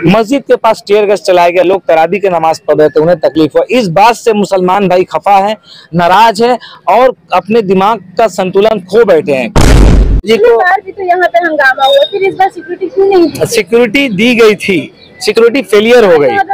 मस्जिद के पास tear gas चलाया गया, लोग तरावी के नमाज पढ़ रहे थे, उन्हें तकलीफ हुआ। इस बात से मुसलमान भाई खफा है, नाराज है और अपने दिमाग का संतुलन खो बैठे हैं। जी को भी तो यहाँ पे हंगामा हुआ, फिर इस बार सिक्योरिटी क्यों नहीं दी? सिक्योरिटी दी गई थी, सिक्योरिटी फेलियर हो गई।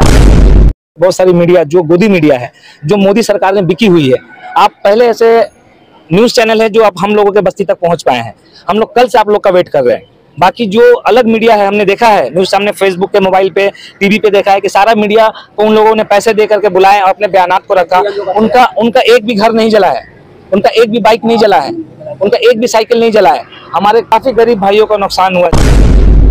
बहुत सारी मीडिया जो गोदी मीडिया है, जो मोदी सरकार ने बिकी हुई है, आप पहले ऐसे न्यूज चैनल है जो अब हम लोगों के बस्ती तक पहुंच पाए हैं। हम लोग कल से आप लोग का वेट कर रहे हैं। बाकी जो अलग मीडिया है, हमने देखा है न्यूज सामने, फेसबुक पे, मोबाइल पे, टीवी पे देखा है कि सारा मीडिया को उन लोगों ने पैसे दे करके बुलाए और अपने बयानात को रखा। उनका एक भी घर नहीं जला है, उनका एक भी बाइक नहीं जला है, उनका एक भी साइकिल नहीं जला है। हमारे काफी गरीब भाइयों का नुकसान हुआ है।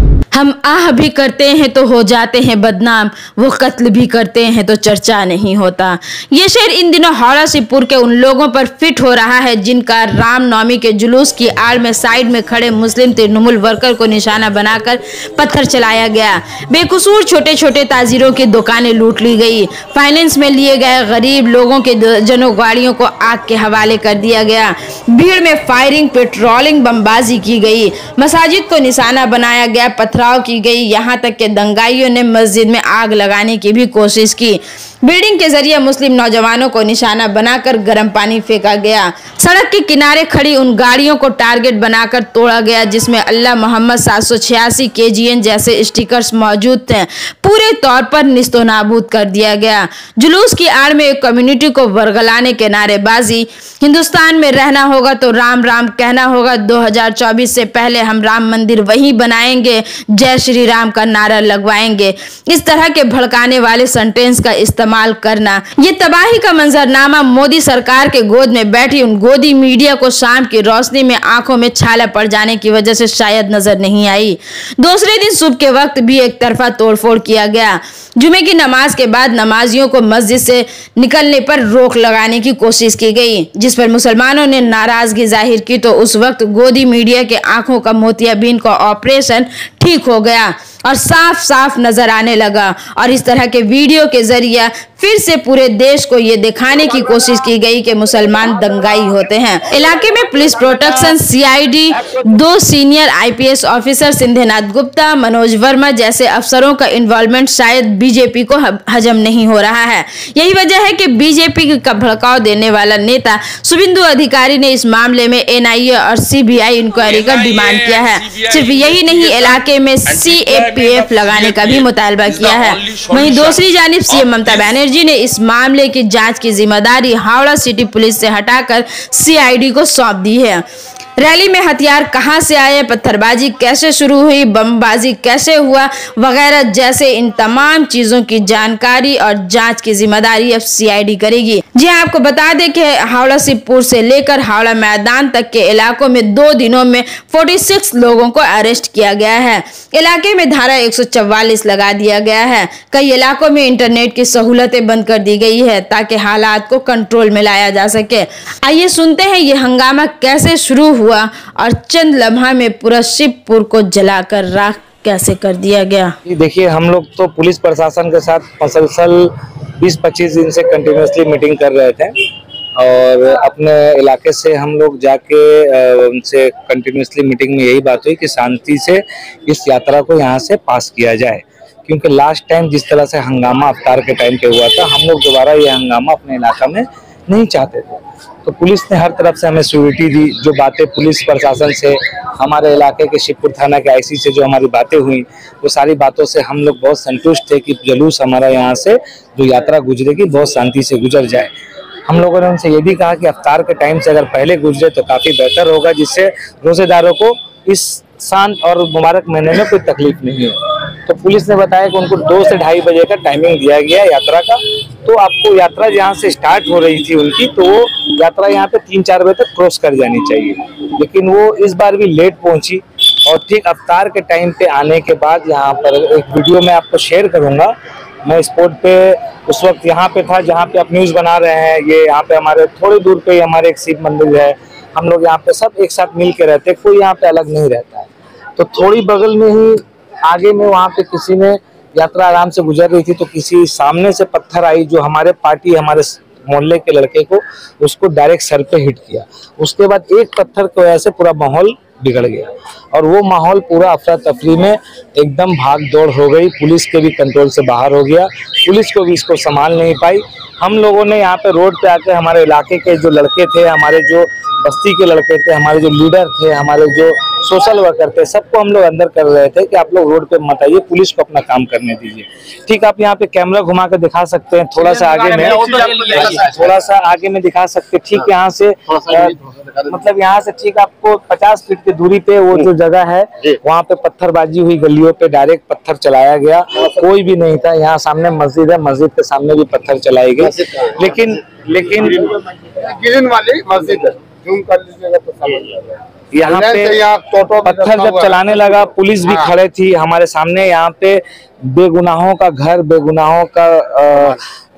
हम आह भी करते हैं तो हो जाते हैं बदनाम, वो कत्ल भी करते हैं तो चर्चा नहीं होता। ये शेर इन दिनों हावड़ा शिवपुर के उन लोगों पर फिट हो रहा है जिनका रामनवमी के जुलूस की आड़ में साइड में खड़े मुस्लिम तृणमूल वर्कर को निशाना बनाकर पत्थर चलाया गया। बेकसूर छोटे छोटे ताजिरों की दुकानें लूट ली गई। फाइनेंस में लिए गए गरीब लोगों के दर्जनों गाड़ियों को आग के हवाले कर दिया गया। भीड़ में फायरिंग, पेट्रोलिंग, बमबाजी की गई। मसाजिद को निशाना बनाया गया, पत्थर की गई। यहां तक के दंगाइयों ने मस्जिद में आग लगाने की भी कोशिश की। बिल्डिंग के जरिए मुस्लिम नौजवानों को निशाना बनाकर गर्म पानी फेंका गया। सड़क के किनारे खड़ी उन गाड़ियों को टारगेट बनाकर तोड़ा गया जिसमें अल्लाह मोहम्मद 786 KGN जैसे स्टिकर्स मौजूद थे। पूरे तौर पर निस्तो नाबूद कर दिया गया। जुलूस की आड़ में एक कम्युनिटी को वर्गलाने के नारेबाजी, हिंदुस्तान में रहना होगा तो राम राम कहना होगा, 2024 से पहले हम राम मंदिर वहीं बनाएंगे, जय श्री राम का नारा लगवाएंगे। इस तरह के भड़काने वाले सेंटेंस का इस्तेमाल करना, ये तबाही का मंजरनामा मोदी सरकार के गोद में बैठी उन गोदी मीडिया को शाम की रोशनी में आंखों में छाला पड़ जाने की वजह से शायद नजर नहीं आई। दूसरे दिन सुबह के वक्त भी एक तरफा तोड़फोड़ किया गया। जुमे की नमाज के बाद नमाजियों को मस्जिद से निकलने पर रोक लगाने की कोशिश की गई, जिस पर मुसलमानों ने नाराजगी जाहिर की तो उस वक्त गोदी मीडिया के आंखों का मोतियाबिंद का ऑपरेशन ठीक हो गया और साफ साफ नजर आने लगा। और इस तरह के वीडियो के जरिए फिर से पूरे देश को ये दिखाने की कोशिश की गई कि मुसलमान दंगाई होते हैं। इलाके में police protection, CID, 2 senior IPS officer Sindhenath Gupta, Manoj Verma जैसे अफसरों का इन्वॉल्वमेंट शायद बीजेपी को हजम नहीं हो रहा है। यही वजह है कि बीजेपी का भड़काव देने वाला नेता शुभेंदु अधिकारी ने इस मामले में NIA और CBI इंक्वायरी का डिमांड किया है। सिर्फ यही नहीं, इलाके में CAPF लगाने का भी मुतालबा किया है। वहीं दूसरी जानिब CM ममता बनर्जी ने इस मामले की जांच की जिम्मेदारी हावड़ा सिटी पुलिस से हटाकर CID को सौंप दी है। रैली में हथियार कहां से आए, पत्थरबाजी कैसे शुरू हुई, बमबाजी कैसे हुआ वगैरह जैसे इन तमाम चीजों की जानकारी और जांच की जिम्मेदारी अब CID करेगी। जी हाँ, आपको बता दें कि हावड़ा शिवपुर से लेकर हावड़ा मैदान तक के इलाकों में 2 दिनों में 46 लोगों को अरेस्ट किया गया है। इलाके में धारा 144 लगा दिया गया है। कई इलाकों में इंटरनेट की सहूलतें बंद कर दी गई है ताकि हालात को कंट्रोल में लाया जा सके। आइए सुनते हैं ये हंगामा कैसे शुरू हुआ और चंद लम्हा में पूरा शिवपुर को जलाकर राख कैसे कर दिया गया। देखिए, हम लोग तो पुलिस प्रशासन के साथ मुसलसल 20-25 दिन से कंटिन्यूसली मीटिंग कर रहे थे और अपने इलाके से हम लोग जाके उनसे कंटिन्यूसली मीटिंग में यही बात हुई कि शांति से इस यात्रा को यहाँ से पास किया जाए, क्योंकि लास्ट टाइम जिस तरह से हंगामा अफ्तार के टाइम पे हुआ था, हम लोग दोबारा ये हंगामा अपने इलाका में नहीं चाहते थे। तो पुलिस ने हर तरफ से हमें सिक्योरिटी दी। जो बातें पुलिस प्रशासन से, हमारे इलाके के शिवपुर थाना के IC से जो हमारी बातें हुई, वो सारी बातों से हम लोग बहुत संतुष्ट थे कि जुलूस हमारा यहाँ से जो यात्रा गुजरेगी बहुत शांति से गुजर जाए। हम लोगों ने उनसे ये भी कहा कि अफ्तार के टाइम से अगर पहले गुजरे तो काफ़ी बेहतर होगा, जिससे रोजेदारों को इस शांत और मुबारक महीने में कोई तकलीफ नहीं हो। तो पुलिस ने बताया कि उनको 2 से 2:30 बजे का टाइमिंग दिया गया यात्रा का। तो आपको यात्रा जहाँ से स्टार्ट हो रही थी उनकी, तो वो यात्रा यहाँ पे 3-4 बजे तक क्रॉस कर जानी चाहिए, लेकिन वो इस बार भी लेट पहुंची। और ठीक अफ्तार के टाइम पे आने के बाद यहाँ पर एक वीडियो मैं आपको शेयर करूँगा। मैं स्पॉट पे उस वक्त यहाँ पे था जहाँ पे आप न्यूज़ बना रहे हैं। ये यहाँ पे हमारे थोड़ी दूर पे हमारे एक शिव मंदिर है। हम लोग यहाँ पे सब एक साथ मिल के रहते, कोई यहाँ पे अलग नहीं रहता है। तो थोड़ी बगल में ही आगे में वहाँ पे किसी ने यात्रा आराम से गुजर रही थी, तो किसी सामने से पत्थर आई जो हमारे मोहल्ले के लड़के को उसको डायरेक्ट सर पे हिट किया। उसके बाद एक पत्थर की वजह से पूरा माहौल बिगड़ गया और वो माहौल पूरा अफरा तफरी में एकदम भाग दौड़ हो गई। पुलिस के भी कंट्रोल से बाहर हो गया, पुलिस को भी इसको संभाल नहीं पाई। हम लोगों ने यहाँ पे रोड पे आके हमारे इलाके के जो लड़के थे, हमारे जो बस्ती के लड़के थे, हमारे जो लीडर थे, हमारे जो सोशल वर्कर थे, सबको हम लोग अंदर कर रहे थे कि आप लोग रोड पे मत आइए, पुलिस को अपना काम करने दीजिए। ठीक, आप यहाँ पे कैमरा घुमा के दिखा सकते हैं, थोड़ा सा आगे में दिखा सकते हैं। ठीक, यहाँ से मतलब यहाँ से ठीक आपको 50 फीट की दूरी पे वो जो जगह है, वहाँ पे पत्थरबाजी हुई, गलियों पे डायरेक्ट पत्थर चलाया गया, कोई भी नहीं था। यहाँ सामने मस्जिद है, मस्जिद के सामने भी पत्थर चलाई गई, लेकिन ग्रीन वाली मस्जिद है, जूम कर लीजिएगा तो समझ जाएगा। यहाँ पे पत्थर जब चलाने लगा, पुलिस भी खड़े थी हमारे सामने। यहाँ पे बेगुनाहों का घर, बेगुनाहों का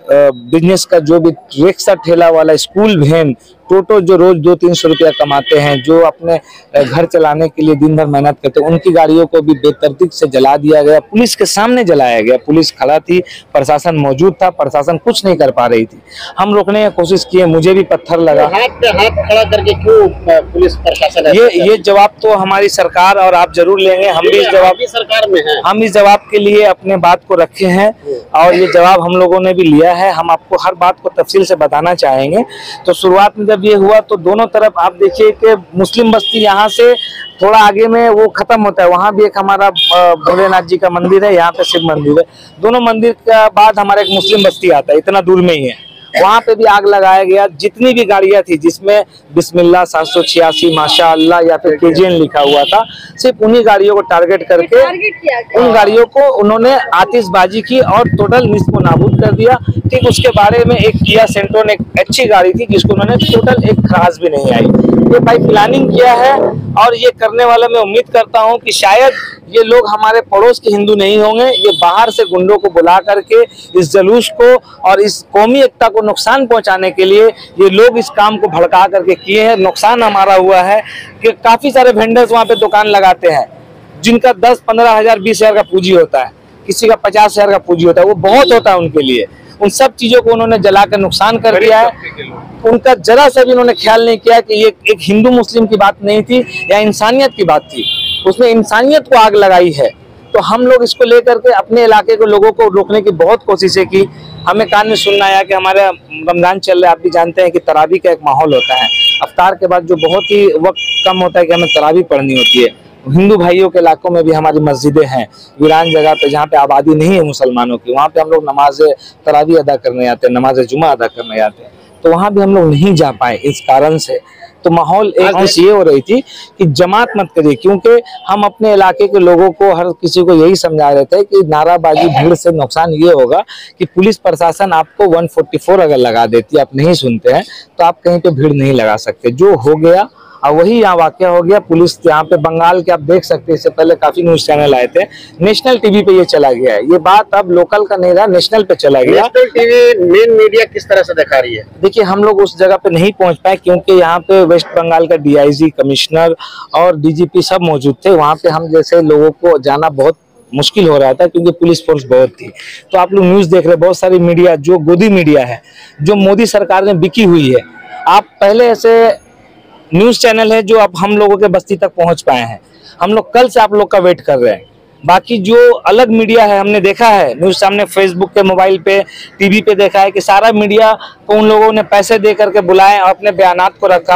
बिजनेस का जो भी रिक्शा ठेला वाला, स्कूल वैन, टोटो जो रोज 200-300 रुपया कमाते हैं, जो अपने घर चलाने के लिए दिन भर मेहनत करते हैं, उनकी गाड़ियों को भी बेतरतीब से जला दिया गया, पुलिस के सामने जलाया गया। पुलिस खड़ा थी, प्रशासन मौजूद था, प्रशासन कुछ नहीं कर पा रही थी। हम रोकने की कोशिश किए, मुझे भी पत्थर लगा। हाथ पे हाथ खड़ा करके क्यों पुलिस प्रशासन? ये जवाब तो हमारी सरकार और आप जरूर लेंगे। हम भी इस जवाब सरकार में है, हम इस जवाब के लिए अपने बात को रखे हैं और ये जवाब हम लोगों ने भी लिया है। हम आपको हर बात को तफसील से बताना चाहेंगे। तो शुरुआत में जब ये हुआ तो दोनों तरफ आप देखिए कि मुस्लिम बस्ती यहाँ से थोड़ा आगे में वो खत्म होता है, वहाँ भी एक हमारा भोलेनाथ जी का मंदिर है, यहाँ पे शिव मंदिर है। दोनों मंदिर के बाद हमारा एक मुस्लिम बस्ती आता है, इतना दूर में ही है। वहाँ पे भी आग लगाया गया। जितनी भी गाड़ियां थी जिसमें बिस्मिल्लाह 786 माशाअल्लाह या फिर केजीएन लिखा हुआ था, सिर्फ उन्हीं गाड़ियों को टारगेट करके उन गाड़ियों को उन्होंने आतिशबाजी की और टोटल निस्फ़ नाबूद कर दिया। ठीक, उसके बारे में एक किया सेंट्रोन एक अच्छी गाड़ी थी जिसको उन्होंने टोटल एक खराश भी नहीं आई। ये भाई प्लानिंग किया है और ये करने वाला मैं उम्मीद करता हूँ कि शायद ये लोग हमारे पड़ोस के हिंदू नहीं होंगे। ये बाहर से गुंडों को बुला करके इस जुलूस को और इस कौमी एकता को नुकसान पहुंचाने के लिए ये लोग इस काम को भड़का करके किए हैं। नुकसान हमारा हुआ है कि काफी सारे वेंडर्स वहाँ पे दुकान लगाते हैं जिनका 10-15 हजार 20 हजार का पूंजी होता है, किसी का 50 हजार का पूंजी होता है, वो बहुत होता है उनके लिए। उन सब चीजों को उन्होंने जलाकर नुकसान कर दिया है। उनका जरा सा भी उन्होंने ख्याल नहीं किया कि ये एक हिंदू मुस्लिम की बात नहीं थी या इंसानियत की बात थी, उसने इंसानियत को आग लगाई है। तो हम लोग इसको लेकर के अपने इलाके के लोगों को रोकने की बहुत कोशिशें की। हमें कान में सुनना आया कि हमारे रमजान चल रहा है, आप भी जानते हैं कि तरावी का एक माहौल होता है, अफ्तार के बाद जो बहुत ही वक्त कम होता है कि हमें तरावी पढ़नी होती है। हिंदू भाइयों के इलाकों में भी हमारी मस्जिदें हैं, वीरान जगह पे जहाँ पे आबादी नहीं है मुसलमानों की, वहाँ पे हम लोग नमाज तरावी अदा करने आते हैं, नमाज जुमा अदा करने आते हैं, तो वहाँ भी हम लोग नहीं जा पाए इस कारण से। तो माहौल एक ये हो रही थी कि जमात मत करिए, क्योंकि हम अपने इलाके के लोगों को हर किसी को यही समझा रहे थे कि नाराबाजी भीड़ से नुकसान ये होगा कि पुलिस प्रशासन आपको 144 अगर लगा देती है, आप नहीं सुनते हैं तो आप कहीं पे भीड़ नहीं लगा सकते। जो हो गया और वही यहाँ वाकया हो गया। पुलिस यहाँ पे बंगाल के आप देख सकते हैं, इससे पहले काफी न्यूज चैनल आए थे, नेशनल टीवी पे ये चला गया है। ये बात अब लोकल का नहीं रहा, नेशनल पे चला गया। नेशनल टीवी मेन मीडिया किस तरह से दिखा रही है? देखिए, हम लोग उस जगह पे नहीं पहुंच पाए क्योंकि यहाँ पे वेस्ट बंगाल का DIG, कमिश्नर और DGP सब मौजूद थे। वहाँ पे हम जैसे लोगों को जाना बहुत मुश्किल हो रहा था क्योंकि पुलिस फोर्स बहुत थी। तो आप लोग न्यूज देख रहे हैं, बहुत सारी मीडिया जो गोदी मीडिया है, जो मोदी सरकार ने बिकी हुई है। आप पहले ऐसे न्यूज चैनल है जो अब हम लोगों के बस्ती तक पहुंच पाए हैं। हम लोग कल से आप लोग का वेट कर रहे हैं। बाकी जो अलग मीडिया है, हमने देखा है न्यूज सामने, फेसबुक पे, मोबाइल पे, टीवी पे देखा है कि सारा मीडिया को उन लोगों ने पैसे दे करके बुलाए और अपने बयानात को रखा।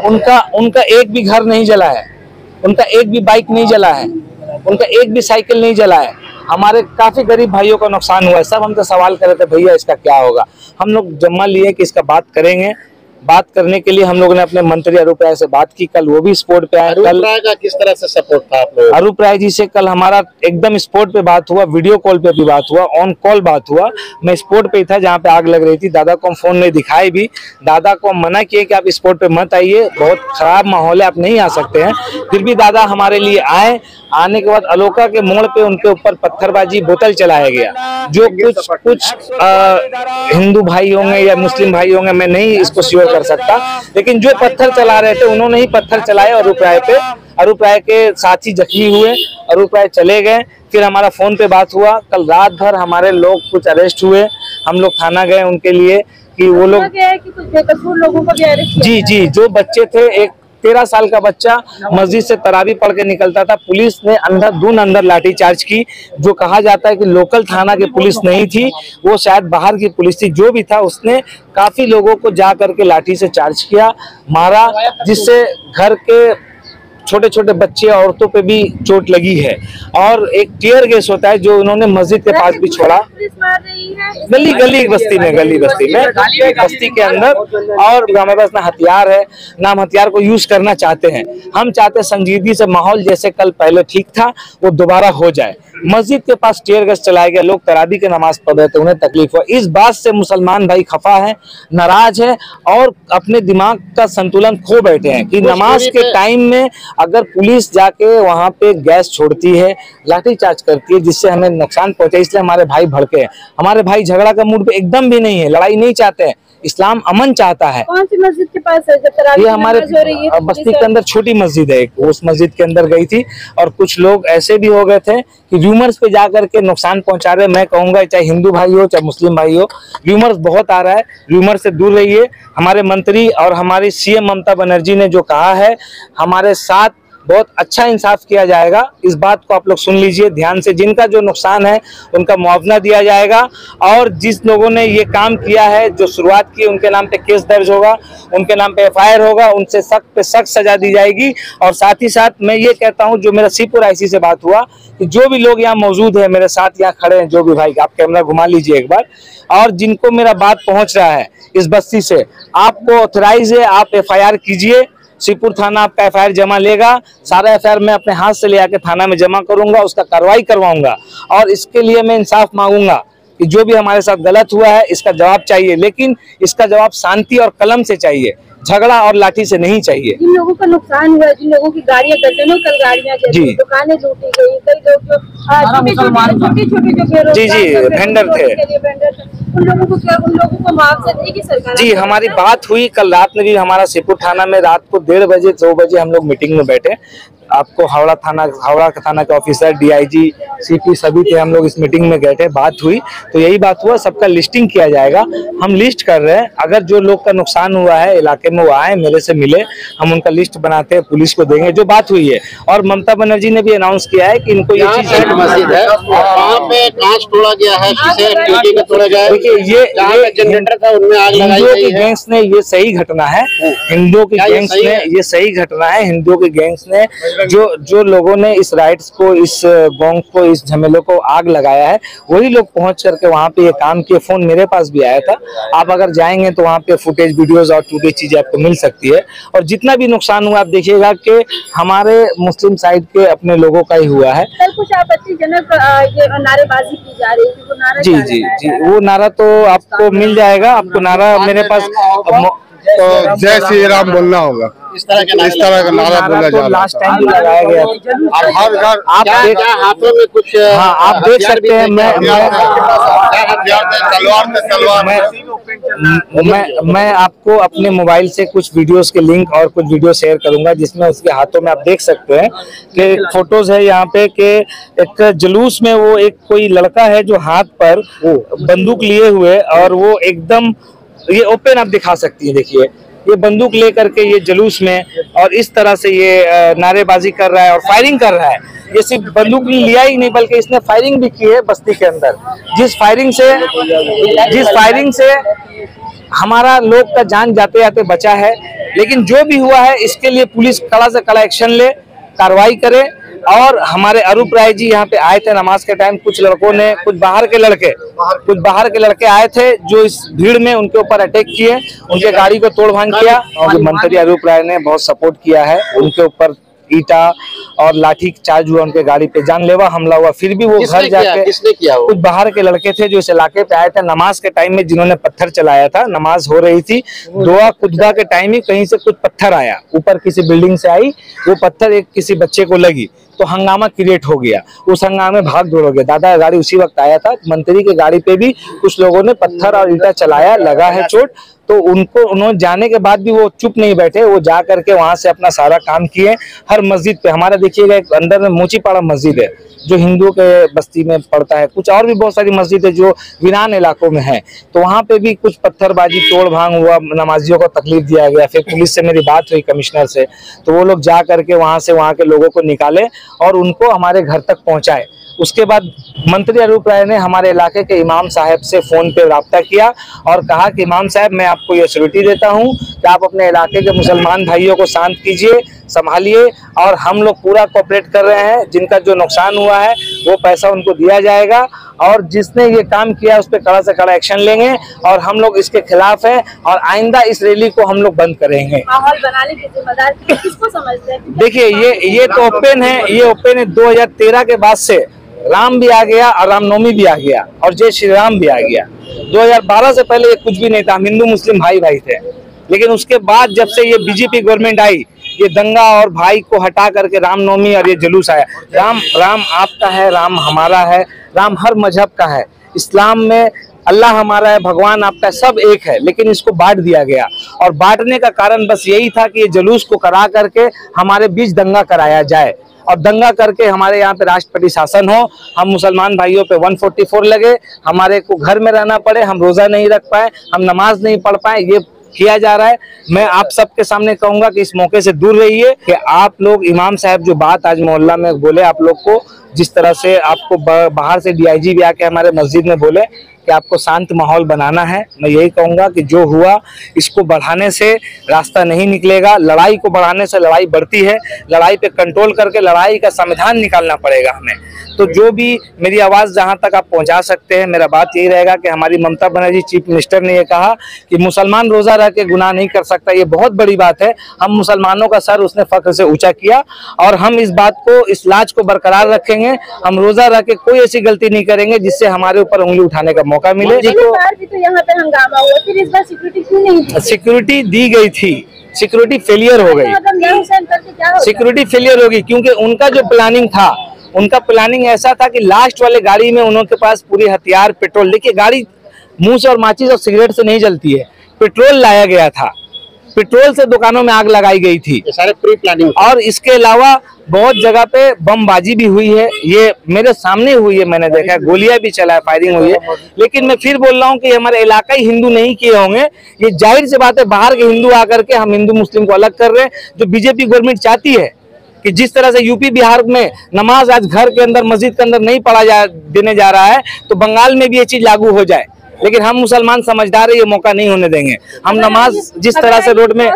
उनका एक भी घर नहीं जला है, उनका एक भी बाइक नहीं जला है, उनका एक भी साइकिल नहीं जला है। हमारे काफी गरीब भाइयों का नुकसान हुआ है। सब हमसे सवाल कर रहे थे, भैया इसका क्या होगा। हम लोग जम्मा लिए कि इसका बात करेंगे। बात करने के लिए हम लोगों ने अपने मंत्री अरूप राय से बात की। कल वो भी स्पोर्ट पे आए। कल का किस तरह से सपोर्ट था आप लोगों? अरूप राय जी से कल हमारा एकदम स्पोर्ट पे बात हुआ, वीडियो कॉल पे भी बात हुआ, ऑन कॉल बात हुआ। मैं स्पोर्ट पे ही था जहाँ पे आग लग रही थी। दादा को हम फोन नहीं दिखाए भी, दादा को हम मना किए कि आप स्पोर्ट पे मत आइए, बहुत खराब माहौल है, आप नहीं आ सकते हैं। फिर भी दादा हमारे लिए आए। आने के बाद अलोका के मोड़ पे उनके ऊपर पत्थरबाजी, बोतल चलाया गया। जो कुछ हिंदू भाई होंगे या मुस्लिम भाई होंगे, मैं नहीं इसको श्योर कर सकता, लेकिन जो पत्थर चला रहे थे उन्होंने ही पत्थर चलाए अरूप राय पे। अरूप राय के साथी जख्मी हुए, अरूप राय चले गए। फिर हमारा फोन पे बात हुआ। कल रात भर हमारे लोग कुछ अरेस्ट हुए, हम लोग थाना गए उनके लिए कि वो लोग कुछ बेकसूर लोगों को भी अरेस्ट किया। जी, जो बच्चे थे, एक 13 साल का बच्चा मस्जिद से तरावी पढ़ के निकलता था, पुलिस ने अंदर लाठीचार्ज की। जो कहा जाता है कि लोकल थाना की पुलिस नहीं थी, वो शायद बाहर की पुलिस थी। जो भी था उसने काफी लोगों को जा करके लाठी से चार्ज किया, मारा, जिससे घर के छोटे छोटे बच्चे औरतों पे भी चोट लगी है। और एक टीयर गैस होता है जो उन्होंने मस्जिद के पास भी छोड़ा, गली बस्ती में बस्ती के अंदर। और हमारे पास ना हथियार है ना हम हथियार को यूज करना चाहते हैं। हम चाहते हैं संजीदगी से माहौल जैसे कल पहले ठीक था वो दोबारा हो जाए। मस्जिद के पास टीयर गैस चलाया गया, लोग तरावी की नमाज पढ़ रहे थे, उन्हें तकलीफ हुआ। इस बात से मुसलमान भाई खफा है, नाराज है और अपने दिमाग का संतुलन खो बैठे हैं कि नमाज के टाइम में अगर पुलिस जाके वहां पे गैस छोड़ती है, लाठीचार्ज करती है, जिससे हमें नुकसान पहुंचे, इसलिए हमारे भाई भड़के हैं। हमारे भाई झगड़ा का मूड पे एकदम भी नहीं है, लड़ाई नहीं चाहते हैं, इस्लाम अमन चाहता है। कौन सी मस्जिद के पास है? जब ये हमारे बस्ती के अंदर छोटी मस्जिद है, उस मस्जिद के अंदर गई थी और कुछ लोग ऐसे भी हो गए थे कि र्यूमर्स पे जाकर के नुकसान पहुंचा रहे। मैं कहूंगा चाहे हिंदू भाई हो चाहे मुस्लिम भाई हो, र्यूमर्स बहुत आ रहा है, र्यूमर से दूर रहिए। हमारे मंत्री और हमारी सीएम ममता बनर्जी ने जो कहा है, हमारे साथ बहुत अच्छा इंसाफ किया जाएगा। इस बात को आप लोग सुन लीजिए ध्यान से। जिनका जो नुकसान है उनका मुआवजा दिया जाएगा और जिस लोगों ने ये काम किया है, जो शुरुआत की, उनके नाम पे केस दर्ज होगा, उनके नाम पे FIR होगा, उनसे सख्त पे सख्त सजा दी जाएगी। और साथ ही साथ मैं ये कहता हूँ, जो मेरा सीपुर IC से बात हुआ कि जो भी लोग यहाँ मौजूद है, मेरे साथ यहाँ खड़े हैं, जो भी भाई, आप कैमरा घुमा लीजिए एक बार, और जिनको मेरा बात पहुंच रहा है इस बस्ती से, आपको ऑथराइज है, आप FIR कीजिए। सीपुर थाना आपका FIR जमा लेगा। सारा FIR मैं अपने हाथ से ले आके थाना में जमा करूंगा, उसका कार्रवाई करवाऊंगा और इसके लिए मैं इंसाफ मांगूंगा कि जो भी हमारे साथ गलत हुआ है इसका जवाब चाहिए, लेकिन इसका जवाब शांति और कलम से चाहिए, झगड़ा और लाठी से नहीं चाहिए। जिन लोगों का नुकसान हुआ है, जिन लोगों की गाड़ियां, दर्जनों कल गाड़ियां जली, दुकानें लूटी गई, कई लोग जो छोटे जी वेंडर थे, उन लोगों को मुआवजा देगी सरकार? जी हमारी बात हुई कल रात में भी। हमारा सीपुर थाना में रात को 1:30 बजे 2 बजे हम लोग मीटिंग में बैठे। आपको हावड़ा थाना के ऑफिसर, DIG, CP सभी थे, हम लोग इस मीटिंग में गए थे, बात हुई तो यही बात हुआ, सबका लिस्टिंग किया जाएगा। हम लिस्ट कर रहे हैं, अगर जो लोग का नुकसान हुआ है इलाके में वो आए, मेरे से मिले, हम उनका लिस्ट बनाते हैं, पुलिस को देंगे, जो बात हुई है। और ममता बनर्जी ने भी अनाउंस किया है कि इनको ये चीज मस्जिद है, वहाँ पे कांच तोड़ा गया है, शीशे तोड़ा गया है। देखिए ये जनरेटर था उनमें आग लगाई गई है। गैंग्स ने ये सही घटना है, हिंदुओं की गैंग्स ने ये सही घटना है, हिंदुओं की गैंग्स ने जो लोगों ने इस राइट्स को, इस गोंग को, इस झमेले को आग लगाया है, वही लोग पहुंच करके वहां पे ये काम किए। फोन मेरे पास भी आया था, आप अगर जाएंगे तो वहां पे फुटेज, वीडियोस और टूटे चीजें आपको मिल सकती है। और जितना भी नुकसान हुआ आप देखिएगा कि हमारे मुस्लिम साइड के अपने लोगों का ही हुआ है। कल कुछ आपत्तिजनक नारेबाजी की जा रही थी, वो नारा जी वो नारा तो आपको मिल जाएगा, आपको नारा मेरे पास तो जय श्री राम बोलना होगा, इस तरह का नारा बोला जा रहा है। लास्ट टाइम भी लगाया गया था। हर घर आप हाथों में कुछ, हाँ आप देख सकते हैं। मैं आपको अपने मोबाइल से कुछ वीडियोस के लिंक और कुछ वीडियो शेयर करूंगा, जिसमें उसके हाथों में आप देख सकते हैं कि फोटोज है यहाँ पे कि एक जुलूस में वो एक कोई लड़का है जो हाथ पर बंदूक लिए हुए, और वो एकदम ये ओपन आप दिखा सकती है, देखिए ये बंदूक लेकर के ये जुलूस में और इस तरह से ये नारेबाजी कर रहा है और फायरिंग कर रहा है। ये सिर्फ बंदूक लिया ही नहीं बल्कि इसने फायरिंग भी की है बस्ती के अंदर, जिस फायरिंग से हमारा लोग का जान जाते जाते बचा है। लेकिन जो भी हुआ है इसके लिए पुलिस कड़ा से कड़ा एक्शन ले, कार्रवाई करे। और हमारे अरूप राय जी यहाँ पे आए थे नमाज के टाइम, कुछ लड़कों ने, कुछ बाहर के लड़के आए थे जो इस भीड़ में उनके ऊपर अटैक किए, उनके गाड़ी को तोड़ भांग किया। और मंत्री अरूप राय ने बहुत सपोर्ट किया है, उनके ऊपर ईटा और लाठी चार्ज हुआ, उनके गाड़ी पे जानलेवा हमला हुआ। फिर भी वो घर जाके, किसने किया? कुछ बाहर के लड़के थे जो इस इलाके पे आए थे नमाज के टाइम में, जिन्होंने पत्थर चलाया था। नमाज हो रही थी, दुआ खुतबा के टाइम ही कहीं से कुछ पत्थर आया, ऊपर किसी बिल्डिंग से आई, वो पत्थर एक किसी बच्चे को लगी तो हंगामा क्रिएट हो गया। उस हंगामे भाग दौड़ हो गया। दादा गाड़ी उसी वक्त आया था, मंत्री के गाड़ी पे भी कुछ लोगों ने पत्थर और ईटा चलाया, लगा है चोट। तो उन्होंने जाने के बाद भी वो चुप नहीं बैठे, वो जा करके वहां से अपना सारा काम किए। हर मस्जिद पे हमारा देखिएगा एक अंदर में मोचीपाड़ा मस्जिद है जो हिंदुओं के बस्ती में पड़ता है, कुछ और भी बहुत सारी मस्जिद है जो वीरान इलाकों में है, तो वहां पे भी कुछ पत्थरबाजी तोड़ भांग हुआ, नमाजियों को तकलीफ दिया गया। फिर पुलिस से मेरी बात हुई कमिश्नर से, तो वो लोग जा करके वहां से वहां के लोगों को निकाले और उनको हमारे घर तक पहुंचाए। उसके बाद मंत्री अरूप राय ने हमारे इलाके के इमाम साहब से फोन पे राब्ता किया और कहा कि इमाम साहब मैं आपको ये श्योरिटी देता हूँ कि आप अपने इलाके के मुसलमान भाइयों को शांत कीजिए, संभालिए, और हम लोग पूरा कोऑपरेट कर रहे हैं। जिनका जो नुकसान हुआ है वो पैसा उनको दिया जाएगा और जिसने ये काम किया उस पर कड़ा से कड़ा एक्शन लेंगे और हम लोग इसके खिलाफ हैं और आइंदा इस रैली को हम लोग बंद करेंगे। माहौल बनाने की जिम्मेदार किसको समझते हैं? देखिए ये तो ओपन है, ये ओपन है। 2013 के बाद से राम भी आ गया और रामनवमी भी आ गया और जय श्री राम भी आ गया। 2012 से पहले ये कुछ भी नहीं था, हम हिंदू मुस्लिम भाई भाई थे, लेकिन उसके बाद जब से ये बीजेपी गवर्नमेंट आई, ये दंगा और भाई को हटा करके रामनवमी और ये जुलूस आया। राम आपका है, राम हमारा है, राम हर मजहब का है। इस्लाम में अल्लाह हमारा है, भगवान आपका है, सब एक है, लेकिन इसको बांट दिया गया और बांटने का कारण बस यही था कि ये जुलूस को करा करके हमारे बीच दंगा कराया जाए और दंगा करके हमारे यहाँ पे राष्ट्रपति शासन हो, हम मुसलमान भाइयों पे 144 लगे, हमारे को घर में रहना पड़े, हम रोजा नहीं रख पाए, हम नमाज नहीं पढ़ पाए, ये किया जा रहा है। मैं आप सबके सामने कहूंगा कि इस मौके से दूर रहिए कि आप लोग इमाम साहब जो बात आज मोहल्ला में बोले, आप लोग को जिस तरह से आपको बाहर से डीआईजी भी आके हमारे मस्जिद में बोले कि आपको शांत माहौल बनाना है, मैं यही कहूंगा कि जो हुआ इसको बढ़ाने से रास्ता नहीं निकलेगा, लड़ाई को बढ़ाने से लड़ाई बढ़ती है, लड़ाई पे कंट्रोल करके लड़ाई का समाधान निकालना पड़ेगा हमें। तो जो भी मेरी आवाज़ जहां तक आप पहुंचा सकते हैं, मेरा बात यही रहेगा कि हमारी ममता बनर्जी चीफ मिनिस्टर ने ये कहा कि मुसलमान रोजा रह के गुनाह नहीं कर सकता, ये बहुत बड़ी बात है। हम मुसलमानों का सर उसने फख्र से ऊंचा किया और हम इस बात को, इस लाज को बरकरार रखेंगे। हम रोजा रह के कोई ऐसी गलती नहीं करेंगे जिससे हमारे ऊपर उंगली उठाने का मौका मिले। भी तो यहाँ पे हंगामा हुआ, फिर इस बार सिक्योरिटी क्यों नहीं दी? सिक्योरिटी दी गई थी, सिक्योरिटी फेलियर हो गई, सिक्योरिटी फेलियर होगी क्योंकि उनका जो प्लानिंग था, उनका प्लानिंग ऐसा था कि लास्ट वाले गाड़ी में उनके पास पूरी हथियार, पेट्रोल, देखिए गाड़ी मुंह से और माचिस और सिगरेट से नहीं जलती है, पेट्रोल लाया गया था, पेट्रोल से दुकानों में आग लगाई गई थी, ये सारे प्री प्लानिंग। और इसके अलावा बहुत जगह पे बमबाजी भी हुई है, ये मेरे सामने हुई है, मैंने देखा, गोलियां भी चला है, फायरिंग हुई है। लेकिन मैं फिर बोल रहा हूँ कि हमारे इलाका ही हिंदू नहीं किए होंगे, ये जाहिर सी बात है बाहर के हिंदू आकर के हम हिंदू मुस्लिम को अलग कर रहे हैं। जो बीजेपी गवर्नमेंट चाहती है कि जिस तरह से यूपी बिहार में नमाज आज घर के अंदर, मस्जिद के अंदर नहीं पढ़ा देने जा रहा है, तो बंगाल में भी ये चीज लागू हो जाए। लेकिन हम मुसलमान समझदार है, ये मौका नहीं होने देंगे। हम नमाज जिस तरह से रोड में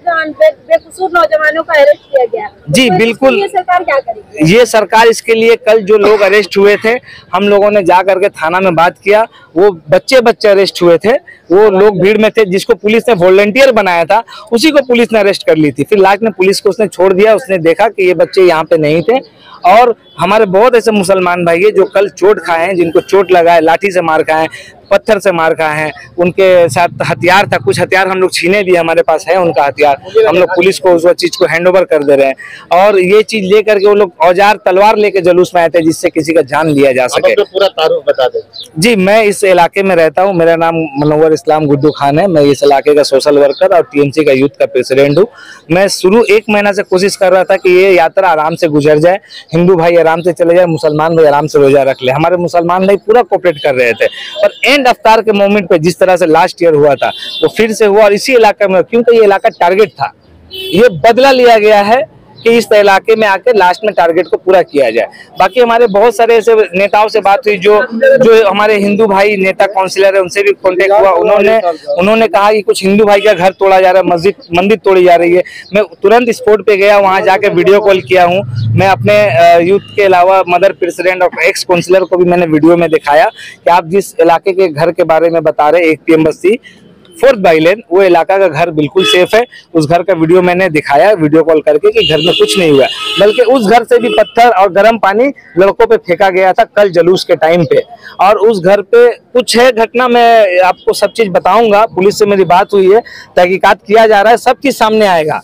बेकसूर नौजवानों का अरेस्ट किया गया, जी बिल्कुल, ये सरकार क्या करेगी? ये सरकार इसके लिए, कल जो लोग अरेस्ट हुए थे, हम लोगों ने जा करके थाना में बात किया, वो बच्चे अरेस्ट हुए थे, वो लोग भीड़ में थे, जिसको पुलिस ने वॉलंटियर बनाया था उसी को पुलिस ने अरेस्ट कर ली थी। फिर लास्ट में पुलिस को उसने छोड़ दिया, उसने देखा कि ये बच्चे यहाँ पे नहीं थे। और हमारे बहुत ऐसे मुसलमान भाई है जो कल चोट खाए हैं, जिनको चोट लगा है, लाठी से मार खाए हैं, पत्थर से मार खाए हैं, उनके साथ हथियार था, कुछ हथियार हम लोग छीने भी, हमारे पास है उनका हथियार, हम लोग पुलिस को उस चीज को हैंड ओवर कर दे रहे हैं। और ये चीज लेकर के वो लोग औजार तलवार लेके जुलूस में आए थे जिससे किसी का जान लिया जा सके। पूरा तारुफ बता दे। जी, मैं इस इलाके में रहता हूँ, मेरा नाम मनोवर इस्लाम गुड्डू खान है, मैं इस इलाके का सोशल वर्कर और टीएमसी का यूथ का प्रेसिडेंट हूँ। मैं शुरू 1 महीना से कोशिश कर रहा था कि ये यात्रा आराम से गुजर जाए, हिंदू भाई आराम से चले जाए, मुसलमान भाई आराम से रोजा रख ले। हमारे मुसलमान भाई पूरा कोऑपरेट कर रहे थे और एंड अफ्तार के मोमेंट पे जिस तरह से लास्ट ईयर हुआ था वो फिर से हुआ। और इसी इलाके में, क्योंकि ये इलाका टारगेट था, ये बदला लिया गया है कि इस इलाके में आके लास्ट में टारगेट को पूरा किया जाए। बाकी हमारे बहुत सारे ऐसे नेताओं से बात हुई जो हमारे हिंदू भाई नेता काउंसिलर है, उनसे भी कांटेक्ट हुआ। उन्होंने कहा कि कुछ हिंदू भाई का घर तोड़ा जा रहा है, मस्जिद मंदिर तोड़ी जा रही है। मैं तुरंत स्पॉट पे गया, वहां जाके वीडियो कॉल किया हूं। मैं अपने यूथ के अलावा मदर प्रेसिडेंट और एक्स काउंसिलर को भी मैंने वीडियो में दिखाया कि आप जिस इलाके के घर के बारे में बता रहे, 1 PM बस्ती 4th बाई लेन, वो इलाका का घर बिल्कुल सेफ है। उस घर का वीडियो मैंने दिखाया वीडियो कॉल करके कि घर में कुछ नहीं हुआ, बल्कि उस घर से भी पत्थर और गर्म पानी लड़कों पे फेंका गया था कल जुलूस के टाइम पे। और उस घर पे कुछ है घटना, मैं आपको सब चीज बताऊंगा। पुलिस से मेरी बात हुई है, तहकीकात किया जा रहा है, सब चीज सामने आएगा।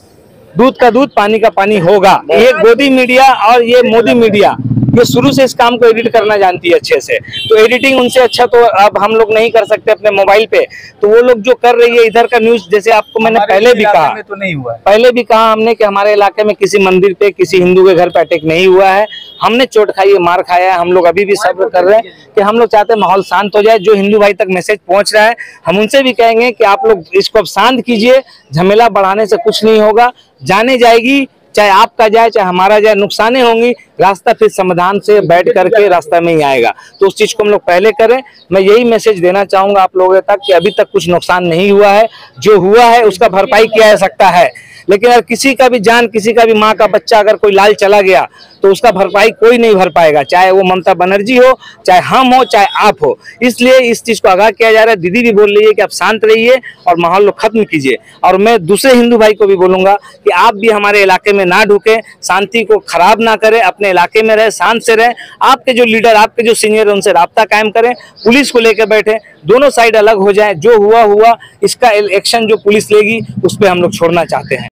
दूध का दूध पानी का पानी होगा। ये गोदी मीडिया और ये मोदी मीडिया ये शुरू से इस काम को एडिट करना जानती है अच्छे से, तो एडिटिंग उनसे अच्छा तो अब हम लोग नहीं कर सकते अपने मोबाइल पे। तो वो लोग जो कर रही है इधर का न्यूज, जैसे आपको मैंने पहले भी कहा, तो नहीं हुआ, पहले भी कहा हमने कि हमारे इलाके में किसी मंदिर पे किसी हिंदू के घर पे अटैक नहीं हुआ है। हमने चोट खाई है, मार खाया है, हम लोग अभी भी सब्र कर रहे हैं कि हम लोग चाहते हैं माहौल शांत हो जाए। जो हिंदू भाई तक मैसेज पहुंच रहा है हम उनसे भी कहेंगे कि आप लोग इसको अब शांत कीजिए, झमेला बढ़ाने से कुछ नहीं होगा, जाने जाएगी, चाहे आपका जाए चाहे हमारा जाए, नुकसानें होंगी, रास्ता फिर समाधान से बैठ करके रास्ता में ही आएगा। तो उस चीज को हम लोग पहले करें। मैं यही मैसेज देना चाहूंगा आप लोगों तक कि अभी तक कुछ नुकसान नहीं हुआ है, जो हुआ है उसका भरपाई किया जा सकता है, लेकिन अगर किसी का भी जान, किसी का भी माँ का बच्चा अगर कोई लाल चला गया तो उसका भरपाई कोई नहीं भर पाएगा, चाहे वो ममता बनर्जी हो, चाहे हम हो, चाहे आप हो। इसलिए इस चीज को आगाह किया जा रहा है। दीदी भी बोल रही है कि आप शांत रहिए और माहौल को खत्म कीजिए। और मैं दूसरे हिंदू भाई को भी बोलूंगा कि आप भी हमारे इलाके में ना ढुके, शांति को खराब ना करें, अपने इलाके में रहे, शांत से रहे। आपके जो लीडर, आपके जो सीनियर है उनसे राब्ता कायम करें, पुलिस को लेकर बैठे, दोनों साइड अलग हो जाए, जो हुआ हुआ, इसका एक्शन जो पुलिस लेगी उस पर हम लोग छोड़ना चाहते हैं।